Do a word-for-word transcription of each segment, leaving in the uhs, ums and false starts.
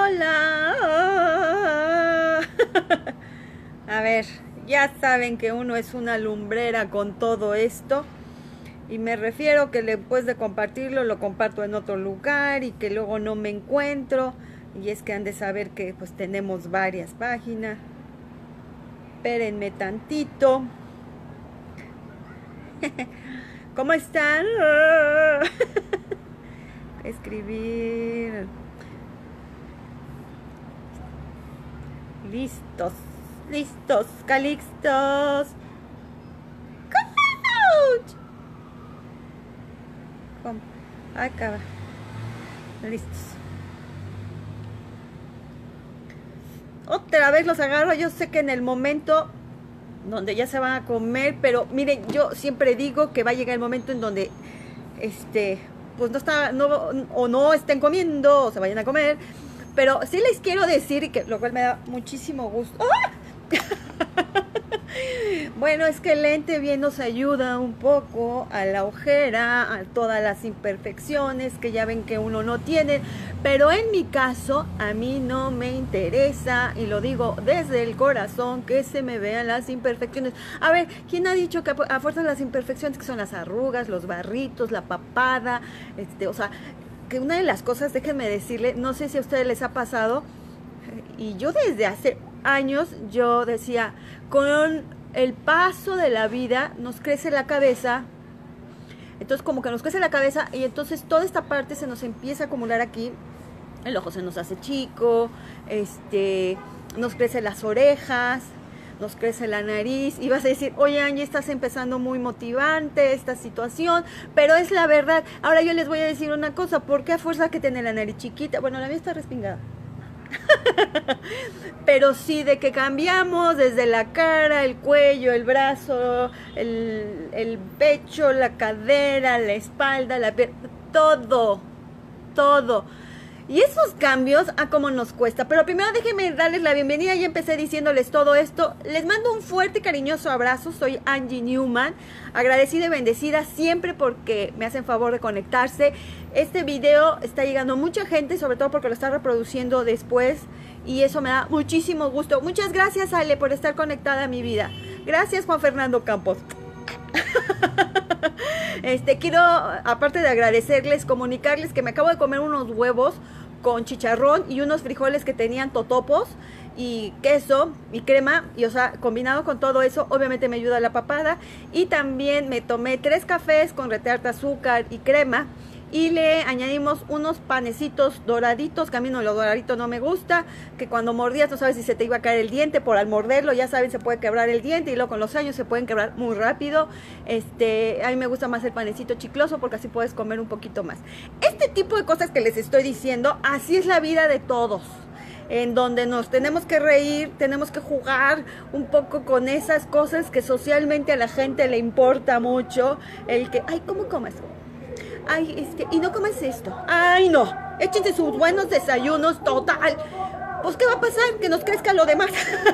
Hola. A ver, ya saben que uno es una lumbrera con todo esto. Y me refiero que después de compartirlo, lo comparto en otro lugar y que luego no me encuentro. Y es que han de saber que pues tenemos varias páginas. Espérenme tantito. ¿Cómo están? Escribir. Listos, listos, calixtos. ¡Coach! Acaba. Listos. Otra vez los agarro. Yo sé que en el momento donde ya se van a comer, pero miren, yo siempre digo que va a llegar el momento en donde este, pues no está, no, o no estén comiendo, o se vayan a comer. Pero sí les quiero decir, que lo cual me da muchísimo gusto. ¡Ah! Bueno, es que el lente bien nos ayuda un poco a la ojera, a todas las imperfecciones que ya ven que uno no tiene. Pero en mi caso, a mí no me interesa, y lo digo desde el corazón, que se me vean las imperfecciones. A ver, ¿quién ha dicho que a fuerza de las imperfecciones, que son las arrugas, los barritos, la papada? Este, o sea, que una de las cosas, déjenme decirle, no sé si a ustedes les ha pasado, y yo desde hace años, yo decía, con el paso de la vida nos crece la cabeza. Entonces como que nos crece la cabeza y entonces toda esta parte se nos empieza a acumular aquí. El ojo se nos hace chico, este, nos crecen las orejas, nos crece la nariz, y vas a decir, oye Angie, estás empezando muy motivante esta situación, pero es la verdad. Ahora yo les voy a decir una cosa, ¿por qué a fuerza que tiene la nariz chiquita? Bueno, la mía está respingada. Pero sí, de que cambiamos desde la cara, el cuello, el brazo, el, el pecho, la cadera, la espalda, la pierna, todo, todo. Y esos cambios, a cómo nos cuesta. Pero primero déjenme darles la bienvenida. Ya empecé diciéndoles todo esto. Les mando un fuerte y cariñoso abrazo. Soy Angie Newman, agradecida y bendecida siempre porque me hacen favor de conectarse. Este video está llegando a mucha gente, sobre todo porque lo está reproduciendo después, y eso me da muchísimo gusto. Muchas gracias, Ale, por estar conectada a mi vida. Gracias, Juan Fernando Campos. Este, quiero, aparte de agradecerles, comunicarles que me acabo de comer unos huevos con chicharrón y unos frijoles que tenían totopos y queso y crema, y o sea, combinado con todo eso, obviamente me ayuda la papada. Y también me tomé tres cafés con retearta azúcar y crema, y le añadimos unos panecitos doraditos, que a mí no, lo doradito no me gusta, que cuando mordías no sabes si se te iba a caer el diente por al morderlo, ya saben, se puede quebrar el diente, y luego con los años se pueden quebrar muy rápido. Este, a mí me gusta más el panecito chicloso porque así puedes comer un poquito más. Este tipo de cosas que les estoy diciendo, así es la vida de todos, en donde nos tenemos que reír, tenemos que jugar un poco con esas cosas que socialmente a la gente le importa mucho, el que, ay, ¿cómo comes? Ay, este, y no comes esto. Ay, no, échense sus buenos desayunos, total. Pues, ¿qué va a pasar? Que nos crezca lo demás.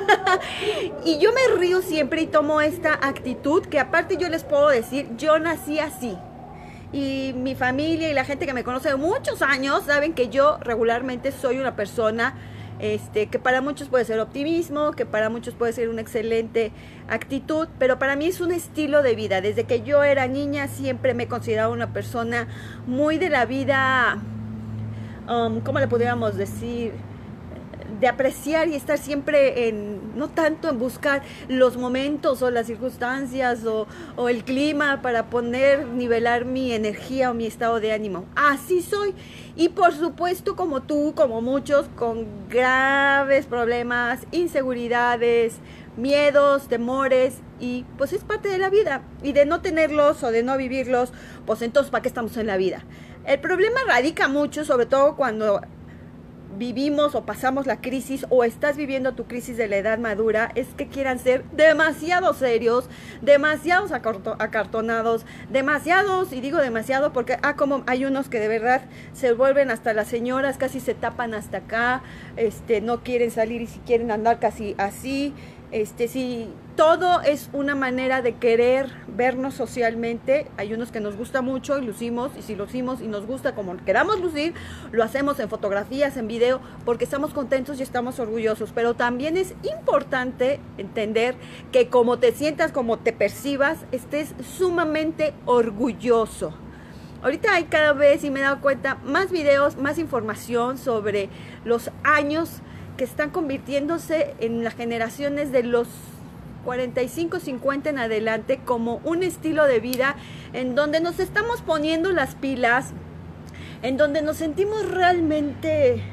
Y yo me río siempre y tomo esta actitud, que aparte yo les puedo decir, yo nací así. Y mi familia y la gente que me conoce de muchos años saben que yo regularmente soy una persona Este, que para muchos puede ser optimismo, que para muchos puede ser una excelente actitud, pero para mí es un estilo de vida. Desde que yo era niña siempre me he considerado una persona muy de la vida, um, ¿cómo le podríamos decir? De apreciar y estar siempre en, no tanto en buscar los momentos o las circunstancias o, o el clima para poner, nivelar mi energía o mi estado de ánimo. Así soy. Y por supuesto, como tú, como muchos, con graves problemas, inseguridades, miedos, temores, y pues es parte de la vida. Y de no tenerlos o de no vivirlos, pues entonces ¿para qué estamos en la vida? El problema radica mucho, sobre todo cuando vivimos o pasamos la crisis, o estás viviendo tu crisis de la edad madura, es que quieran ser demasiado serios, demasiados acartonados, demasiados, y digo demasiado porque ah, como hay unos que de verdad se vuelven hasta las señoras, casi se tapan hasta acá, este, no quieren salir y si quieren andar casi así, Este, si todo es una manera de querer vernos socialmente, hay unos que nos gusta mucho y lucimos, y si lucimos y nos gusta como queramos lucir, lo hacemos en fotografías, en video, porque estamos contentos y estamos orgullosos. Pero también es importante entender que como te sientas, como te percibas, estés sumamente orgulloso. Ahorita hay cada vez, y me he dado cuenta, más videos, más información sobre los años que están convirtiéndose en las generaciones de los cuarenta y cinco, cincuenta en adelante como un estilo de vida en donde nos estamos poniendo las pilas, en donde nos sentimos realmente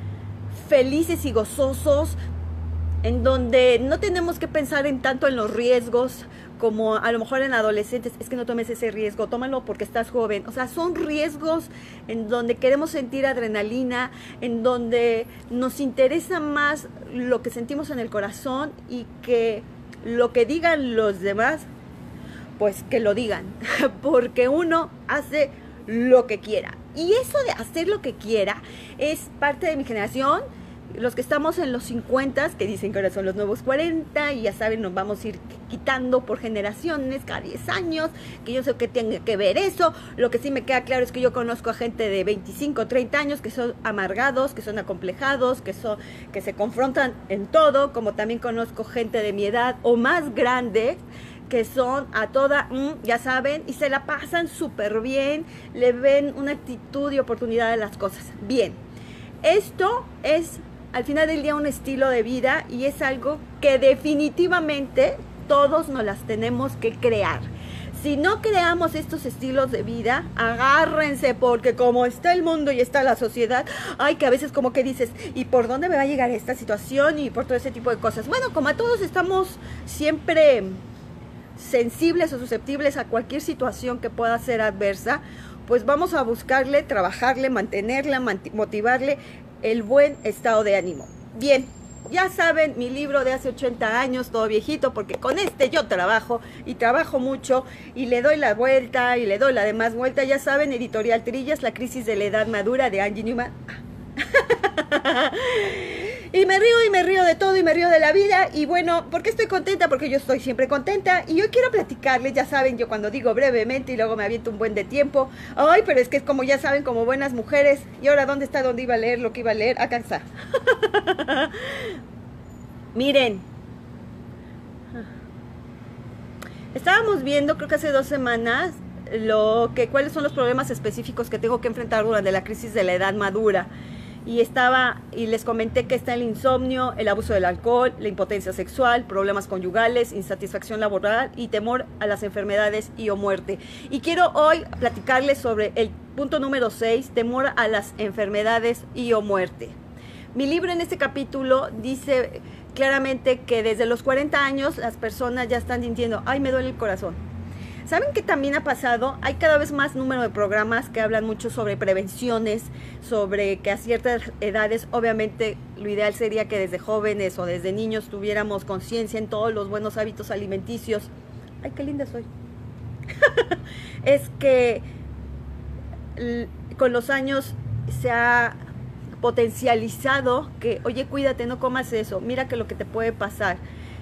felices y gozosos, en donde no tenemos que pensar en tanto en los riesgos como a lo mejor en adolescentes. Es que no tomes ese riesgo, tómalo porque estás joven. O sea, son riesgos en donde queremos sentir adrenalina, en donde nos interesa más lo que sentimos en el corazón, y que lo que digan los demás, pues que lo digan, porque uno hace lo que quiera. Y eso de hacer lo que quiera es parte de mi generación. Los que estamos en los cincuenta, que dicen que ahora son los nuevos cuarenta, y ya saben, nos vamos a ir quitando por generaciones, cada diez años, que yo sé que tiene que ver eso. Lo que sí me queda claro es que yo conozco a gente de veinticinco, treinta años que son amargados, que son acomplejados, que, son, que se confrontan en todo, como también conozco gente de mi edad o más grande, que son a toda, mm, ya saben, y se la pasan súper bien, le ven una actitud y oportunidad a las cosas. Bien, esto es al final del día un estilo de vida, y es algo que definitivamente todos nos las tenemos que crear. Si no creamos estos estilos de vida, agárrense, porque como está el mundo y está la sociedad, ay, que a veces como que dices, ¿y por dónde me va a llegar esta situación? Y por todo ese tipo de cosas. Bueno, como a todos estamos siempre sensibles o susceptibles a cualquier situación que pueda ser adversa, pues vamos a buscarle, trabajarle, mantenerla, motivarle el buen estado de ánimo. Bien, ya saben, mi libro de hace ochenta años, todo viejito, porque con este yo trabajo, y trabajo mucho, y le doy la vuelta, y le doy la demás vuelta. Ya saben, Editorial Trillas, La crisis de la edad madura, de Angie Newman. Y me río y me río de todo y me río de la vida. Y bueno, ¿por qué estoy contenta? Porque yo estoy siempre contenta. Y hoy quiero platicarles, ya saben, yo cuando digo brevemente y luego me aviento un buen de tiempo. Ay, pero es que es como ya saben, como buenas mujeres. Y ahora, ¿dónde está donde iba a leer lo que iba a leer? Acá está. Miren. Estábamos viendo, creo que hace dos semanas, lo que cuáles son los problemas específicos que tengo que enfrentar durante la crisis de la edad madura. Y estaba, y les comenté que está el insomnio, el abuso del alcohol, la impotencia sexual, problemas conyugales, insatisfacción laboral y temor a las enfermedades y o muerte. Y quiero hoy platicarles sobre el punto número seis, temor a las enfermedades y o muerte. Mi libro en este capítulo dice claramente que desde los cuarenta años las personas ya están sintiendo, ay, me duele el corazón. ¿Saben qué también ha pasado? Hay cada vez más número de programas que hablan mucho sobre prevenciones, sobre que a ciertas edades, obviamente, lo ideal sería que desde jóvenes o desde niños tuviéramos conciencia en todos los buenos hábitos alimenticios. ¡Ay, qué linda soy! Es que con los años se ha potencializado que, oye, cuídate, no comas eso, mira que lo que te puede pasar.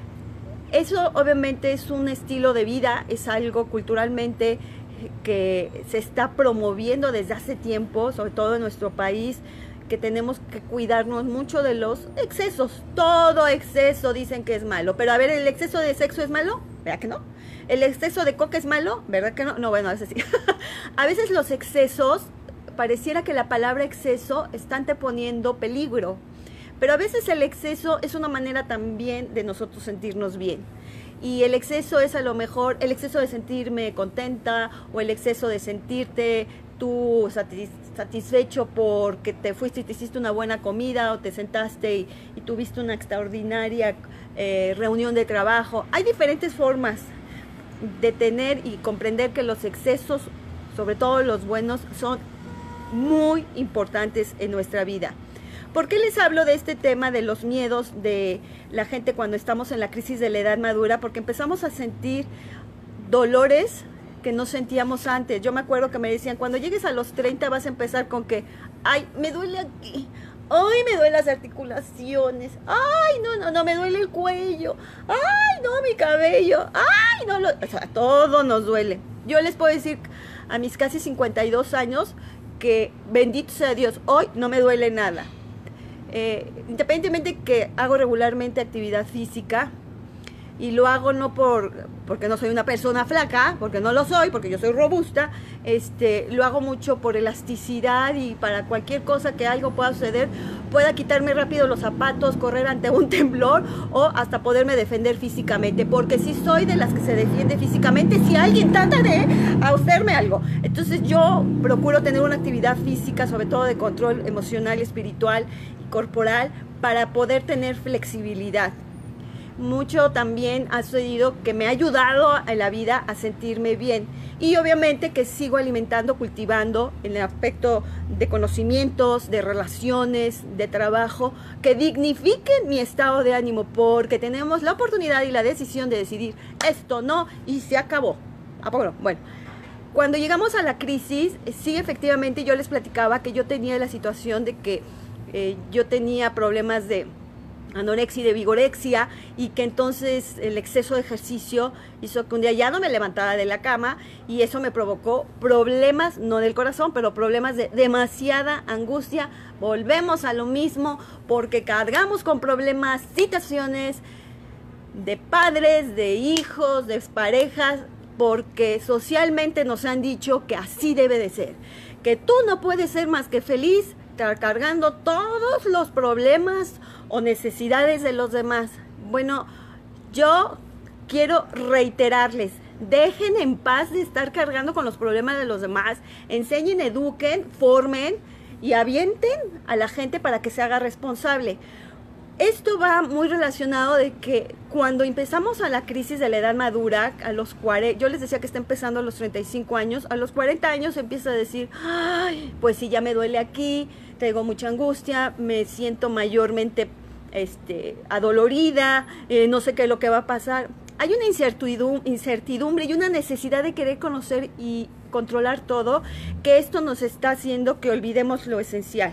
Eso obviamente es un estilo de vida, es algo culturalmente que se está promoviendo desde hace tiempo, sobre todo en nuestro país, que tenemos que cuidarnos mucho de los excesos. Todo exceso dicen que es malo, pero a ver, ¿el exceso de sexo es malo? ¿Verdad que no? ¿El exceso de coca es malo? ¿Verdad que no? No, bueno, a veces sí. A veces los excesos, pareciera que la palabra exceso está anteponiendo peligro. Pero a veces el exceso es una manera también de nosotros sentirnos bien. Y el exceso es a lo mejor el exceso de sentirme contenta, o el exceso de sentirte tú satis satisfecho porque te fuiste y te hiciste una buena comida, o te sentaste y, y tuviste una extraordinaria eh, reunión de trabajo. Hay diferentes formas de tener y comprender que los excesos, sobre todo los buenos, son muy importantes en nuestra vida. ¿Por qué les hablo de este tema de los miedos de la gente cuando estamos en la crisis de la edad madura? Porque empezamos a sentir dolores que no sentíamos antes. Yo me acuerdo que me decían, cuando llegues a los treinta vas a empezar con que, ay, me duele aquí, Ay, me duelen las articulaciones. Ay, no, no, no, me duele el cuello. Ay, no, mi cabello. Ay, no, lo... o sea, todo nos duele. Yo les puedo decir a mis casi cincuenta y dos años que bendito sea Dios, hoy no me duele nada. Eh, independientemente que hago regularmente actividad física, y lo hago no por porque no soy una persona flaca, porque no lo soy, porque yo soy robusta, este, lo hago mucho por elasticidad y para cualquier cosa que algo pueda suceder, pueda quitarme rápido los zapatos, correr ante un temblor o hasta poderme defender físicamente, porque si soy de las que se defiende físicamente si alguien trata de hacerme algo. Entonces yo procuro tener una actividad física, sobre todo de control emocional, espiritual y corporal, para poder tener flexibilidad. Mucho también ha sucedido que me ha ayudado en la vida a sentirme bien, y obviamente que sigo alimentando, cultivando en el aspecto de conocimientos, de relaciones, de trabajo, que dignifiquen mi estado de ánimo, porque tenemos la oportunidad y la decisión de decidir esto no, y se acabó. ¿A poco no? Bueno, cuando llegamos a la crisis, sí, efectivamente yo les platicaba que yo tenía la situación de que eh, yo tenía problemas de anorexia y de vigorexia, y que entonces el exceso de ejercicio hizo que un día ya no me levantara de la cama, y eso me provocó problemas, no del corazón, pero problemas de demasiada angustia. Volvemos a lo mismo, porque cargamos con problemas, situaciones de padres, de hijos, de parejas, porque socialmente nos han dicho que así debe de ser, que tú no puedes ser más que feliz cargando todos los problemas o necesidades de los demás. Bueno, yo quiero reiterarles, dejen en paz de estar cargando con los problemas de los demás, enseñen, eduquen, formen y avienten a la gente para que se haga responsable. Esto va muy relacionado de que cuando empezamos a la crisis de la edad madura, a los cuarenta, yo les decía que está empezando a los treinta y cinco años, a los cuarenta años empieza a decir, ay, pues sí, ya me duele aquí, tengo mucha angustia, me siento mayormente este, adolorida, eh, no sé qué es lo que va a pasar. Hay una incertidumbre, incertidumbre y una necesidad de querer conocer y controlar todo, que esto nos está haciendo que olvidemos lo esencial.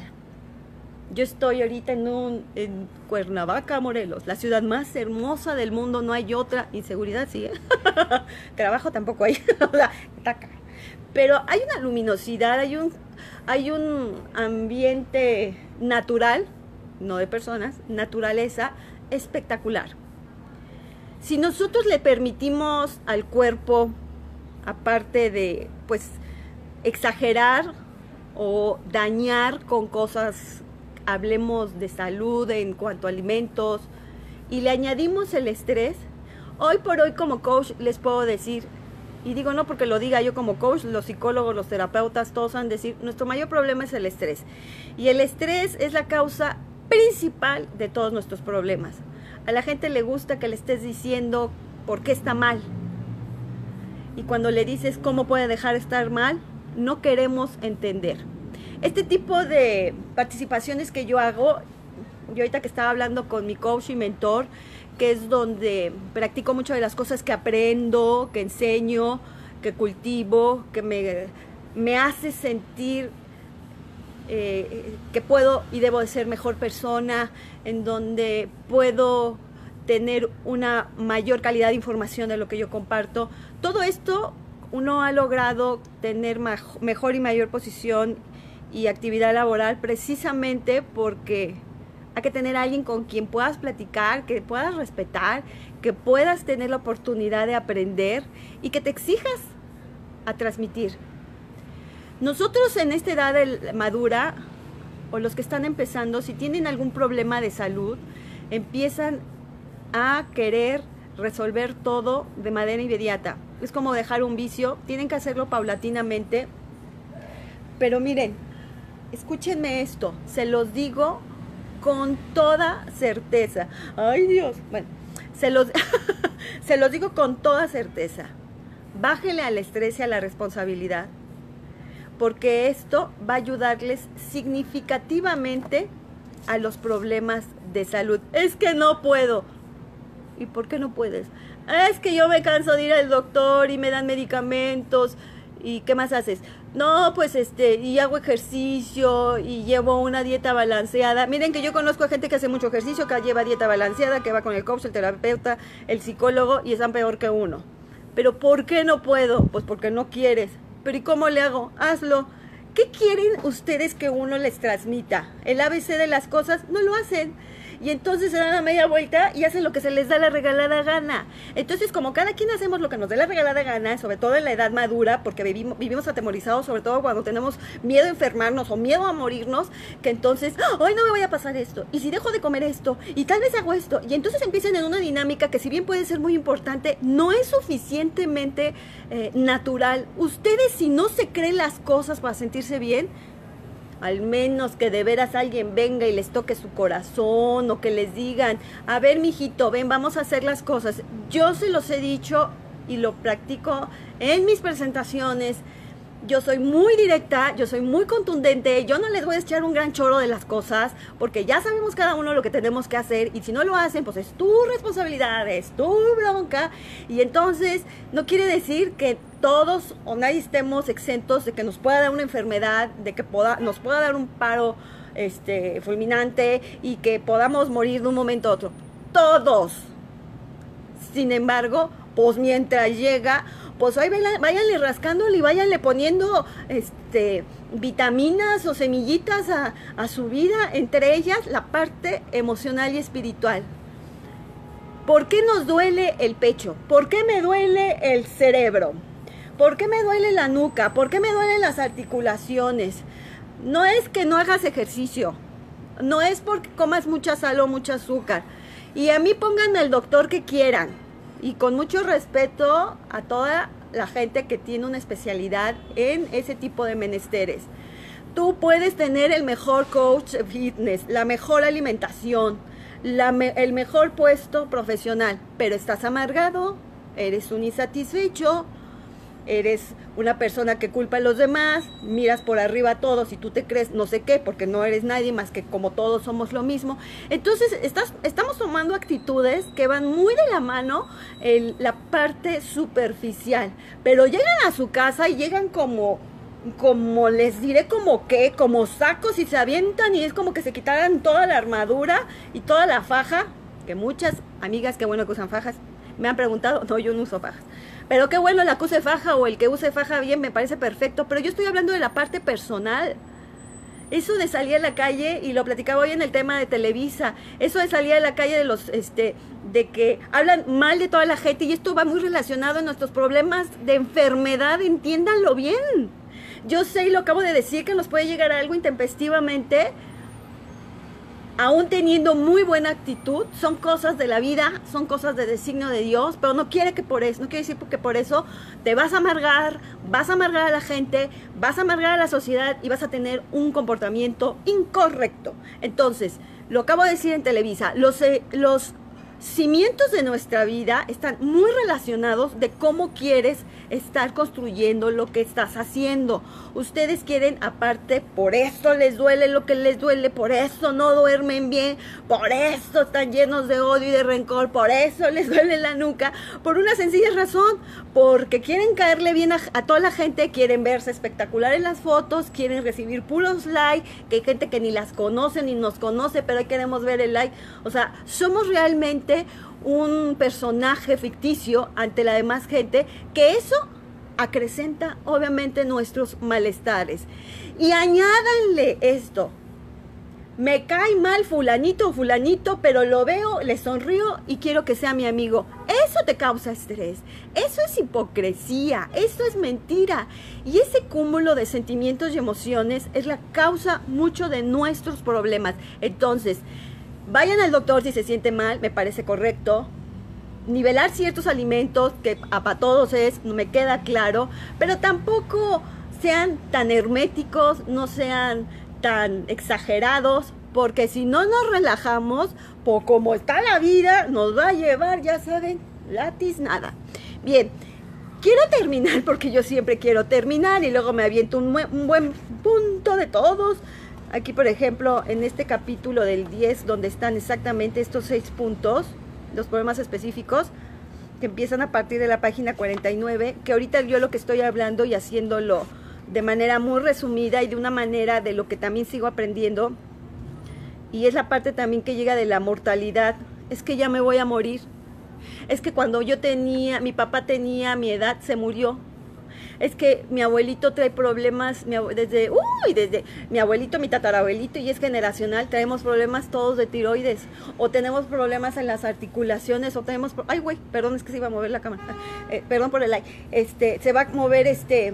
Yo estoy ahorita en, un, en Cuernavaca, Morelos, la ciudad más hermosa del mundo, no hay otra. Inseguridad, sí, ¿eh? Trabajo tampoco hay, pero hay una luminosidad, hay un, hay un ambiente natural, no de personas, naturaleza espectacular. Si nosotros le permitimos al cuerpo, aparte de, pues, exagerar o dañar con cosas, hablemos de salud en cuanto a alimentos, y le añadimos el estrés, hoy por hoy como coach les puedo decir, y digo no porque lo diga yo como coach, los psicólogos, los terapeutas, todos van a decir, nuestro mayor problema es el estrés, y el estrés es la causa principal de todos nuestros problemas. A la gente le gusta que le estés diciendo por qué está mal, y cuando le dices cómo puede dejar de estar mal, no queremos entender. Este tipo de participaciones que yo hago, yo ahorita que estaba hablando con mi coach y mentor, que es donde practico muchas de las cosas que aprendo, que enseño, que cultivo, que me, me hace sentir eh, que puedo y debo de ser mejor persona, en donde puedo tener una mayor calidad de información de lo que yo comparto. Todo esto uno ha logrado tener mejor y mayor posición y actividad laboral precisamente porque hay que tener a alguien con quien puedas platicar, que puedas respetar, que puedas tener la oportunidad de aprender y que te exijas a transmitir. Nosotros en esta edad madura, o los que están empezando, si tienen algún problema de salud, empiezan a querer resolver todo de manera inmediata. Es como dejar un vicio, tienen que hacerlo paulatinamente. Pero miren, escúchenme esto, se los digo con toda certeza. Ay Dios, bueno, se los, se los digo con toda certeza. Bájenle al estrés y a la responsabilidad, porque esto va a ayudarles significativamente a los problemas de salud. Es que no puedo. ¿Y por qué no puedes? Es que yo me canso de ir al doctor y me dan medicamentos ¿Y qué más haces? No, pues este, y hago ejercicio y llevo una dieta balanceada. Miren que yo conozco a gente que hace mucho ejercicio, que lleva dieta balanceada, que va con el coach, el terapeuta, el psicólogo y están peor que uno. Pero ¿por qué no puedo? Pues porque no quieres. Pero ¿y cómo le hago? Hazlo. ¿Qué quieren ustedes que uno les transmita? El A B C de las cosas no lo hacen. Y entonces se dan a media vuelta y hacen lo que se les da la regalada gana. Entonces, como cada quien hacemos lo que nos dé la regalada gana, sobre todo en la edad madura, porque vivimos, vivimos atemorizados, sobre todo cuando tenemos miedo a enfermarnos o miedo a morirnos, que entonces, hoy no me vaya a pasar esto, y si dejo de comer esto, y tal vez hago esto, y entonces empiezan en una dinámica que si bien puede ser muy importante, no es suficientemente eh, natural. Ustedes, si no se creen las cosas para sentirse bien, al menos que de veras alguien venga y les toque su corazón, o que les digan, a ver, mijito, ven, vamos a hacer las cosas. Yo se los he dicho y lo practico en mis presentaciones. Yo soy muy directa, yo soy muy contundente, yo no les voy a echar un gran choro de las cosas, porque ya sabemos cada uno lo que tenemos que hacer, y si no lo hacen, pues es tu responsabilidad, es tu bronca, y entonces no quiere decir que todos o nadie estemos exentos de que nos pueda dar una enfermedad, de que poda, nos pueda dar un paro este, fulminante, y que podamos morir de un momento a otro. Todos. Sin embargo, pues mientras llega, pues ahí váyanle rascándole y váyanle poniendo este, vitaminas o semillitas a, a su vida, entre ellas la parte emocional y espiritual. ¿Por qué nos duele el pecho? ¿Por qué me duele el cerebro? ¿Por qué me duele la nuca? ¿Por qué me duelen las articulaciones? No es que no hagas ejercicio, no es porque comas mucha sal o mucho azúcar. Y a mí pónganme el doctor que quieran, y con mucho respeto a toda la gente que tiene una especialidad en ese tipo de menesteres. Tú puedes tener el mejor coach fitness, la mejor alimentación, la me- el mejor puesto profesional, pero estás amargado, eres un insatisfecho, eres una persona que culpa a los demás, miras por arriba a todos y tú te crees no sé qué, porque no eres nadie más que como todos somos lo mismo. Entonces estás, estamos tomando actitudes que van muy de la mano en la parte superficial, pero llegan a su casa y llegan como, como les diré como que, como sacos, y se avientan y es como que se quitaran toda la armadura y toda la faja, que muchas amigas, qué bueno que usan fajas, me han preguntado, no, yo no uso fajas. Pero qué bueno la que use faja o el que use faja bien, me parece perfecto. Pero yo estoy hablando de la parte personal. Eso de salir a la calle, y lo platicaba hoy en el tema de Televisa, eso de salir a la calle de los, este, de que hablan mal de toda la gente, y esto va muy relacionado a nuestros problemas de enfermedad, entiéndanlo bien. Yo sé y lo acabo de decir que nos puede llegar algo intempestivamente, aún teniendo muy buena actitud. Son cosas de la vida, son cosas de designio de Dios, pero no quiere que por eso, no quiere decir que por eso te vas a amargar, vas a amargar a la gente, vas a amargar a la sociedad y vas a tener un comportamiento incorrecto. Entonces, lo acabo de decir en Televisa, los, eh, los cimientos de nuestra vida están muy relacionados de cómo quieres estar construyendo lo que estás haciendo. Ustedes quieren, aparte, por eso les duele lo que les duele, por eso no duermen bien, por eso están llenos de odio y de rencor, por eso les duele la nuca, por una sencilla razón, porque quieren caerle bien a, a toda la gente, quieren verse espectacular en las fotos, quieren recibir puros likes, que hay gente que ni las conoce ni nos conoce, pero ahí queremos ver el like. O sea, somos realmente un personaje ficticio ante la demás gente, que eso acrecenta obviamente nuestros malestares. Y añádanle esto: me cae mal fulanito o fulanito, pero lo veo, le sonrío y quiero que sea mi amigo. Eso te causa estrés, eso es hipocresía, eso es mentira. Y ese cúmulo de sentimientos y emociones es la causa mucho de nuestros problemas. Entonces, vayan al doctor si se siente mal, me parece correcto. Nivelar ciertos alimentos, que para todos es, no me queda claro, pero tampoco sean tan herméticos, no sean tan exagerados, porque si no nos relajamos, por como está la vida, nos va a llevar, ya saben, latis nada. Bien, quiero terminar, porque yo siempre quiero terminar y luego me aviento un, un buen punto de todos. Aquí, por ejemplo, en este capítulo del diez, donde están exactamente estos seis puntos, los problemas específicos, que empiezan a partir de la página cuarenta y nueve, que ahorita yo lo que estoy hablando y haciéndolo de manera muy resumida y de una manera de lo que también sigo aprendiendo, y es la parte también que llega de la mortalidad, es que ya me voy a morir, es que cuando yo tenía, mi papá tenía mi edad, se murió. Es que mi abuelito trae problemas, mi abue desde, uy, desde mi abuelito, mi tatarabuelito, y es generacional, traemos problemas todos de tiroides, o tenemos problemas en las articulaciones, o tenemos, ay güey, perdón, es que se iba a mover la cámara, eh, perdón por el like, este, se va a mover este,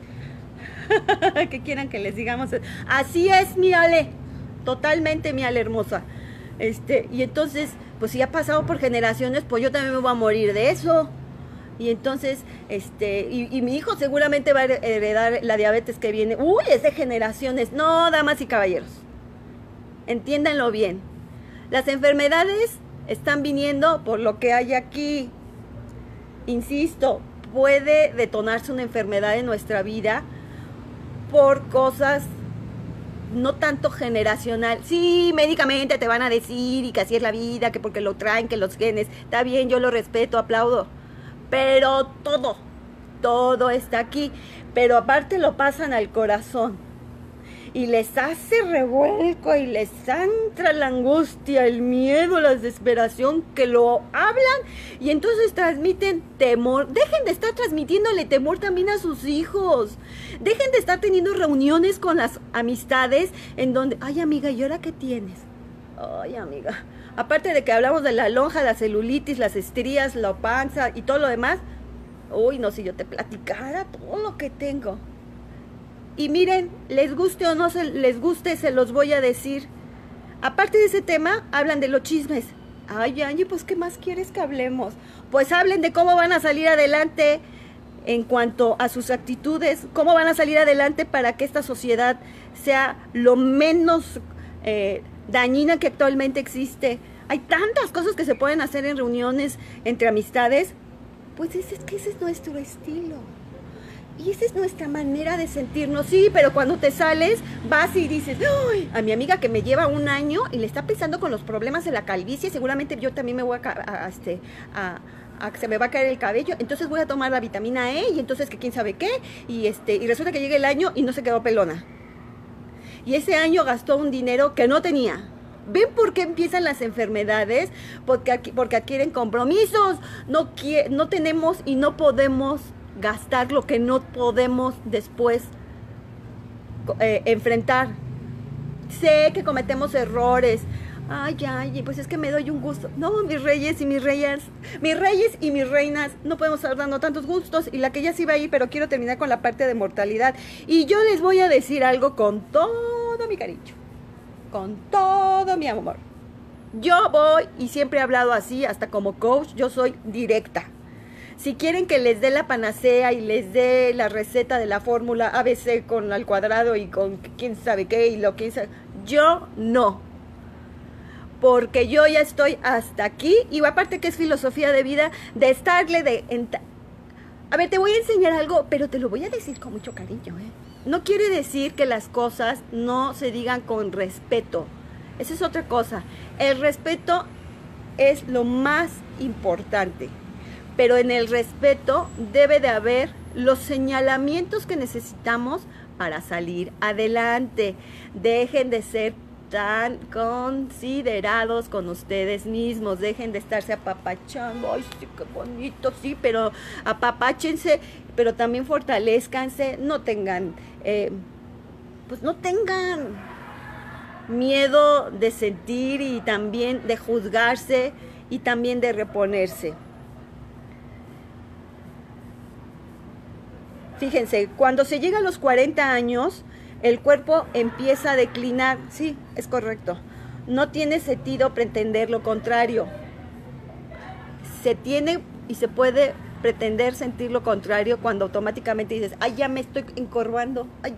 que quieran que les digamos, así es mi Ale, totalmente mi Ale hermosa, este, y entonces, pues si ha pasado por generaciones, pues yo también me voy a morir de eso. Y entonces, este, y, y mi hijo seguramente va a heredar la diabetes que viene. Uy, es de generaciones. No, damas y caballeros, entiéndanlo bien. Las enfermedades están viniendo por lo que hay aquí. Insisto, puede detonarse una enfermedad en nuestra vida por cosas no tanto generacional. Sí, médicamente te van a decir y que así es la vida, que porque lo traen, que los genes. Está bien, yo lo respeto, aplaudo. Pero todo, todo está aquí. Pero aparte lo pasan al corazón. Y les hace revuelco y les entra la angustia, el miedo, la desesperación, que lo hablan y entonces transmiten temor. Dejen de estar transmitiéndole temor también a sus hijos. Dejen de estar teniendo reuniones con las amistades en donde, ay amiga, ¿y ahora qué tienes? Ay amiga, aparte de que hablamos de la lonja, la celulitis, las estrías, la panza y todo lo demás, uy, no, si yo te platicara todo lo que tengo. Y miren, les guste o no se, les guste, se los voy a decir. Aparte de ese tema, hablan de los chismes. Ay, Angie, pues, ¿qué más quieres que hablemos? Pues hablen de cómo van a salir adelante en cuanto a sus actitudes, cómo van a salir adelante para que esta sociedad sea lo menos eh, dañina que actualmente existe. Hay tantas cosas que se pueden hacer en reuniones entre amistades. Pues ese, es que ese es nuestro estilo. Y esa es nuestra manera de sentirnos. Sí, pero cuando te sales, vas y dices, ¡ay! A mi amiga que me lleva un año y le está pensando con los problemas de la calvicie, seguramente yo también me voy a, a, a, este, a, a se me va a caer el cabello, entonces voy a tomar la vitamina E y entonces que quién sabe qué, y, este, y resulta que llega el año y no se quedó pelona. Y ese año gastó un dinero que no tenía. ¿Ven por qué empiezan las enfermedades? Porque, porque adquieren compromisos. No, no tenemos y no podemos gastar lo que no podemos después eh, enfrentar. Sé que cometemos errores. Ay, ay, pues es que me doy un gusto. No, mis reyes y mis reinas, mis reyes y mis reinas, no podemos estar dando tantos gustos. Y la que ya se iba a ir, pero quiero terminar con la parte de mortalidad. Y yo les voy a decir algo con todo mi cariño, con todo mi amor. Yo voy, y siempre he hablado así, hasta como coach, yo soy directa. Si quieren que les dé la panacea y les dé la receta de la fórmula A B C con al cuadrado y con quién sabe qué y lo que sabe, yo no. Porque yo ya estoy hasta aquí, y aparte que es filosofía de vida, de estarle de... A ver, te voy a enseñar algo, pero te lo voy a decir con mucho cariño, ¿eh? No quiere decir que las cosas no se digan con respeto. Esa es otra cosa. El respeto es lo más importante. Pero en el respeto debe de haber los señalamientos que necesitamos para salir adelante. Dejen de ser tan considerados con ustedes mismos, dejen de estarse apapachando. Ay, sí, qué bonito, sí, pero apapáchense, pero también fortalezcanse, no tengan, eh, pues no tengan miedo de sentir y también de juzgarse y también de reponerse. Fíjense, cuando se llega a los cuarenta años, el cuerpo empieza a declinar. Sí, es correcto. No tiene sentido pretender lo contrario. Se tiene y se puede pretender sentir lo contrario cuando automáticamente dices, ay, ya me estoy encorvando. Ay,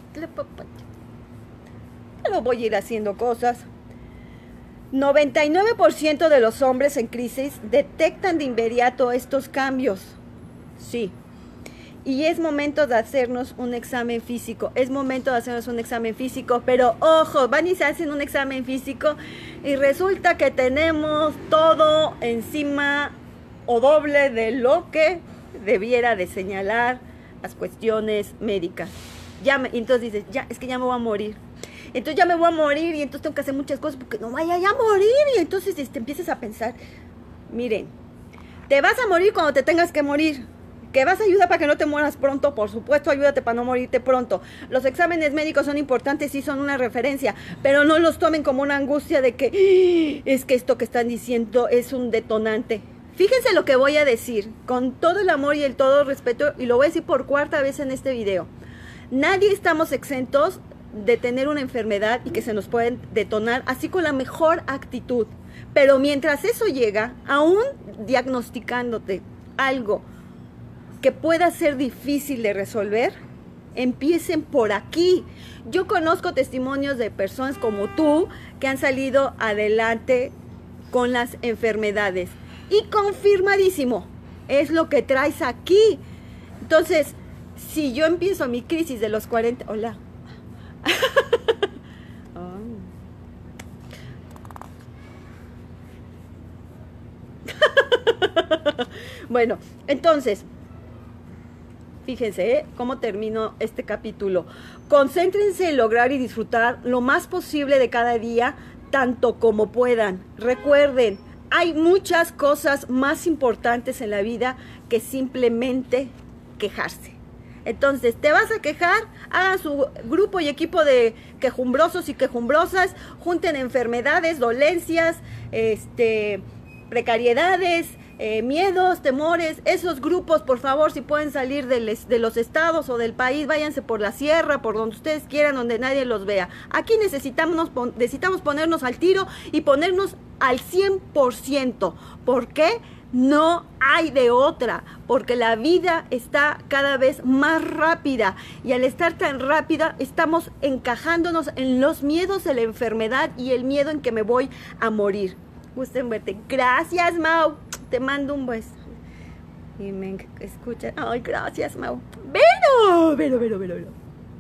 pero voy a ir haciendo cosas. noventa y nueve por ciento de los hombres en crisis detectan de inmediato estos cambios. Sí. Y es momento de hacernos un examen físico, es momento de hacernos un examen físico, pero ojo, van y se hacen un examen físico y resulta que tenemos todo encima o doble de lo que debiera de señalar las cuestiones médicas. Ya me, entonces dices, ya, es que ya me voy a morir. Entonces ya me voy a morir y entonces tengo que hacer muchas cosas porque no vaya ya a morir. Y entonces este, empiezas a pensar, miren, te vas a morir cuando te tengas que morir. ¿Que vas a ayudar para que no te mueras pronto? Por supuesto, ayúdate para no morirte pronto. Los exámenes médicos son importantes, sí son una referencia, pero no los tomen como una angustia de que es que esto que están diciendo es un detonante. Fíjense lo que voy a decir, con todo el amor y el todo el respeto, y lo voy a decir por cuarta vez en este video. Nadie estamos exentos de tener una enfermedad y que se nos pueden detonar, así con la mejor actitud. Pero mientras eso llega, aún diagnosticándote algo que pueda ser difícil de resolver, empiecen por aquí. Yo conozco testimonios de personas como tú que han salido adelante con las enfermedades. Y confirmadísimo, es lo que traes aquí. Entonces, si yo empiezo mi crisis de los cuarenta... Hola. Bueno, entonces... Fíjense, ¿eh?, cómo termino este capítulo. Concéntrense en lograr y disfrutar lo más posible de cada día, tanto como puedan. Recuerden, hay muchas cosas más importantes en la vida que simplemente quejarse. Entonces, ¿te vas a quejar? Hagan su grupo y equipo de quejumbrosos y quejumbrosas, junten enfermedades, dolencias, este, precariedades, Eh, miedos, temores, esos grupos, por favor, si pueden salir de, les, de los estados o del país, váyanse por la sierra, por donde ustedes quieran, donde nadie los vea. Aquí necesitamos, necesitamos ponernos al tiro y ponernos al cien por ciento. ¿Por qué? No hay de otra, porque la vida está cada vez más rápida y al estar tan rápida estamos encajándonos en los miedos de la enfermedad y el miedo en que me voy a morir. Gusten verte. Gracias, Mau. Te mando un beso. Y me escuchan. Ay, gracias, Mau. Vero, Vero, Vero, Vero, Vero.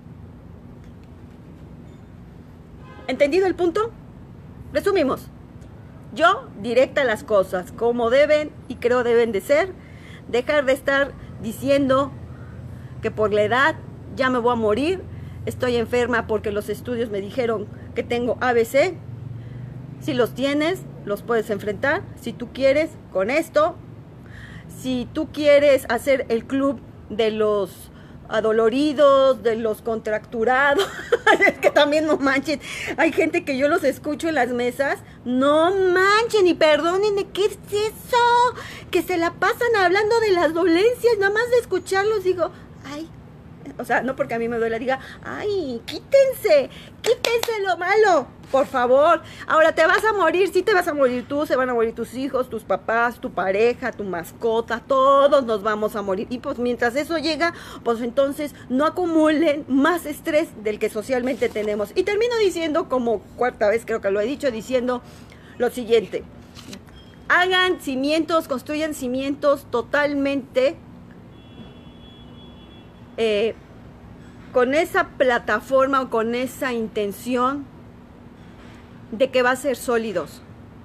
¿Entendido el punto? Resumimos. Yo, directa a las cosas, como deben y creo deben de ser. Dejar de estar diciendo que por la edad ya me voy a morir. Estoy enferma porque los estudios me dijeron que tengo A B C. Si los tienes, los puedes enfrentar, si tú quieres, con esto. Si tú quieres hacer el club de los adoloridos, de los contracturados, es que también no manchen, hay gente que yo los escucho en las mesas, no manchen y perdónenme, ¿qué es eso? Que se la pasan hablando de las dolencias, nada más de escucharlos digo, ay, o sea, no porque a mí me duele, diga, ay, quítense, quítense lo malo, por favor. Ahora, ¿te vas a morir? Sí te vas a morir tú, se van a morir tus hijos, tus papás, tu pareja, tu mascota, todos nos vamos a morir. Y pues mientras eso llega, pues entonces no acumulen más estrés del que socialmente tenemos. Y termino diciendo, como cuarta vez creo que lo he dicho, diciendo lo siguiente. Hagan cimientos, construyan cimientos totalmente eh, con esa plataforma o con esa intención de que va a ser sólidos.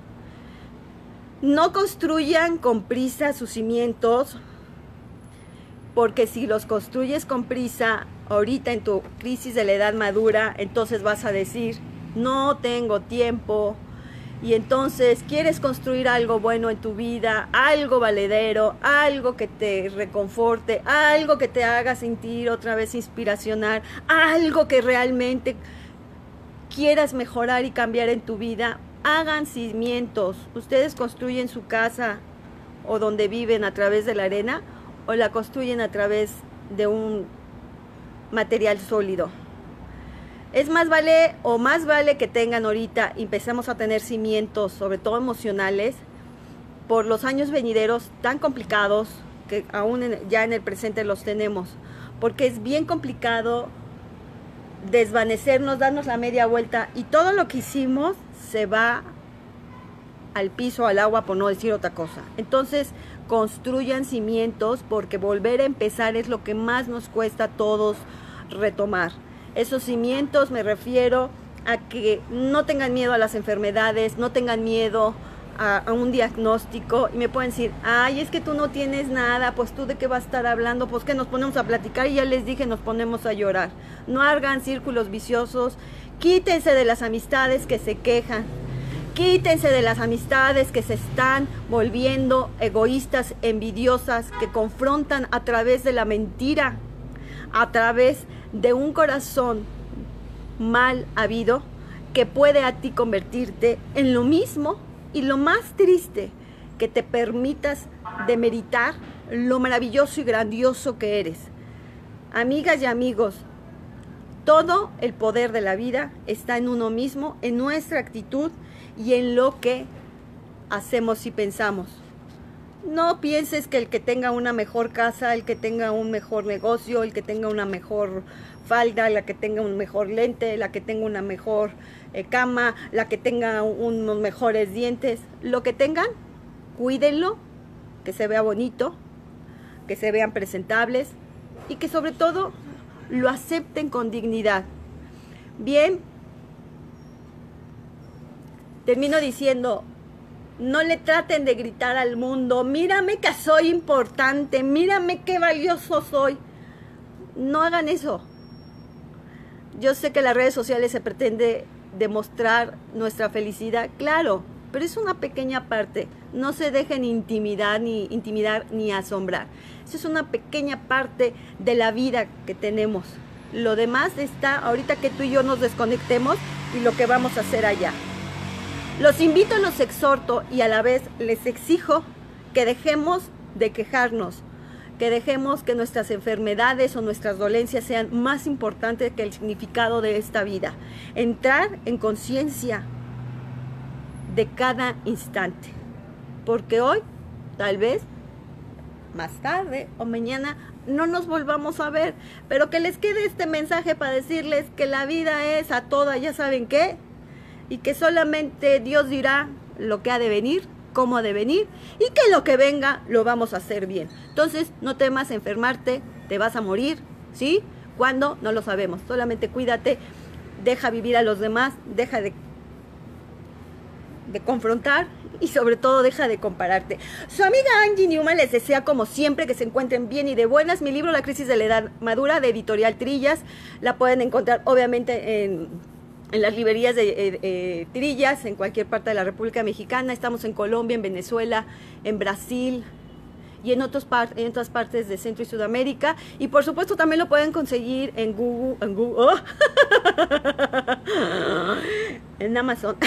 No construyan con prisa sus cimientos, porque si los construyes con prisa, ahorita en tu crisis de la edad madura, entonces vas a decir, no tengo tiempo, y entonces quieres construir algo bueno en tu vida, algo valedero, algo que te reconforte, algo que te haga sentir otra vez inspiracional, algo que realmente quieras mejorar y cambiar en tu vida. Hagan cimientos. Ustedes construyen su casa o donde viven a través de la arena o la construyen a través de un material sólido. Es más vale o más vale que tengan ahorita, empecemos a tener cimientos, sobre todo emocionales, por los años venideros tan complicados que aún en, ya en el presente los tenemos, porque es bien complicado desvanecernos, darnos la media vuelta y todo lo que hicimos se va al piso, al agua, por no decir otra cosa. Entonces construyan cimientos, porque volver a empezar es lo que más nos cuesta a todos retomar. Esos cimientos me refiero a que no tengan miedo a las enfermedades, no tengan miedo a, a un diagnóstico y me pueden decir, ay, es que tú no tienes nada, pues tú de qué vas a estar hablando, pues que nos ponemos a platicar y ya les dije, nos ponemos a llorar. No hagan círculos viciosos, quítense de las amistades que se quejan, quítense de las amistades que se están volviendo egoístas, envidiosas, que confrontan a través de la mentira, a través de un corazón mal habido, que puede a ti convertirte en lo mismo y lo más triste, que te permitas demeritar lo maravilloso y grandioso que eres. Amigas y amigos, todo el poder de la vida está en uno mismo, en nuestra actitud y en lo que hacemos y pensamos. No pienses que el que tenga una mejor casa, el que tenga un mejor negocio, el que tenga una mejor falda, la que tenga un mejor lente, la que tenga una mejor eh, cama, la que tenga unos mejores dientes, lo que tengan, cuídenlo, que se vea bonito, que se vean presentables y que sobre todo lo acepten con dignidad. Bien, termino diciendo, no le traten de gritar al mundo, mírame que soy importante, mírame qué valioso soy. No hagan eso. Yo sé que en las redes sociales se pretende demostrar nuestra felicidad, claro, pero es una pequeña parte. No se dejen intimidar ni intimidar ni asombrar. Eso es una pequeña parte de la vida que tenemos. Lo demás está ahorita que tú y yo nos desconectemos y lo que vamos a hacer allá. Los invito, los exhorto y a la vez les exijo que dejemos de quejarnos, que dejemos que nuestras enfermedades o nuestras dolencias sean más importantes que el significado de esta vida. Entrar en conciencia de cada instante, porque hoy, tal vez, más tarde o mañana, no nos volvamos a ver, pero que les quede este mensaje para decirles que la vida es a toda, ya saben qué, y que solamente Dios dirá lo que ha de venir, cómo ha de venir, y que lo que venga lo vamos a hacer bien. Entonces, no temas enfermarte, te vas a morir, ¿sí? ¿Cuándo? No lo sabemos. Solamente cuídate, deja vivir a los demás, deja de, de confrontar y sobre todo deja de compararte. Su amiga Angie Newman les desea como siempre que se encuentren bien y de buenas. Mi libro La crisis de la edad madura de Editorial Trillas, la pueden encontrar obviamente en... en las librerías de eh, eh, Trillas, en cualquier parte de la República Mexicana. Estamos en Colombia, en Venezuela, en Brasil y en, otros par en otras partes de Centro y Sudamérica. Y por supuesto también lo pueden conseguir en Google, en, Google, oh. en Amazon.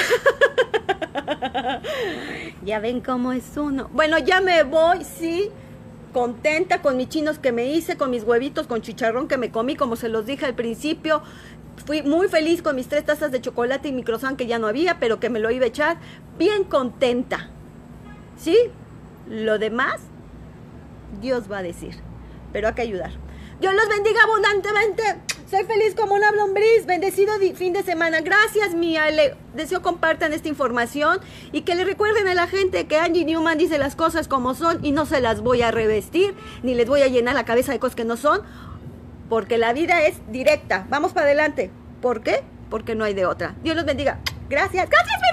Ya ven cómo es uno. Bueno, ya me voy, sí, contenta con mis chinos que me hice, con mis huevitos con chicharrón que me comí, como se los dije al principio. Fui muy feliz con mis tres tazas de chocolate y mi croissant que ya no había, pero que me lo iba a echar. Bien contenta. ¿Sí? Lo demás, Dios va a decir. Pero hay que ayudar. Dios los bendiga abundantemente. Soy feliz como una lombriz. Bendecido fin de semana. Gracias, mi Ale. Deseo compartan esta información y que le recuerden a la gente que Angie Newman dice las cosas como son y no se las voy a revestir, ni les voy a llenar la cabeza de cosas que no son. Porque la vida es directa. Vamos para adelante. ¿Por qué? Porque no hay de otra. Dios los bendiga. Gracias. Gracias.